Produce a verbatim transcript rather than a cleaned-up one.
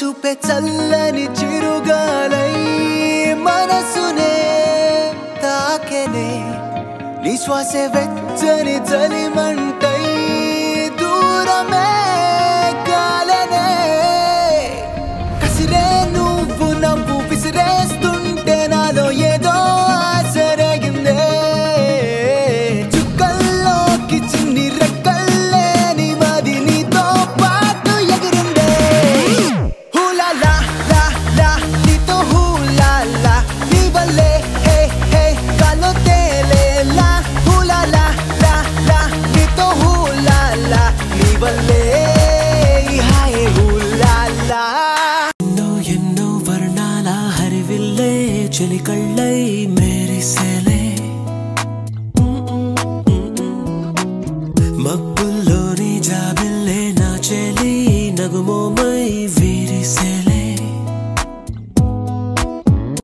చూపే చల్లని చిరుగాలై మనసునే తాకెనే నీ శ్వాసే వెచ్చని చలిమంటై దూరమే కాలనే కసిరే నువ్వు నవ్వు విసిరేస్తుంటే నాలో ఏదో ఆసరగిందే చుక్కల్లోకి చిన్ని రెక్కల్లే నీ మది నీతో పాటు ఎగిరిందే హూలా లా లా లా నీతో హూలా లా నీ వల్లే హే హే గాల్లో తేలేలా హూలా లా లా లా నీతో హూలా లా నీ వల్లే హాయ్ హూలా లా ఎన్నో ఎన్నో వర్ణాల హరివిల్లే చెలి కళ్ళై మెరిసేలే మబ్బుల్లోని జాబిల్లే నా చెలి నగుమోమై విరిసేలే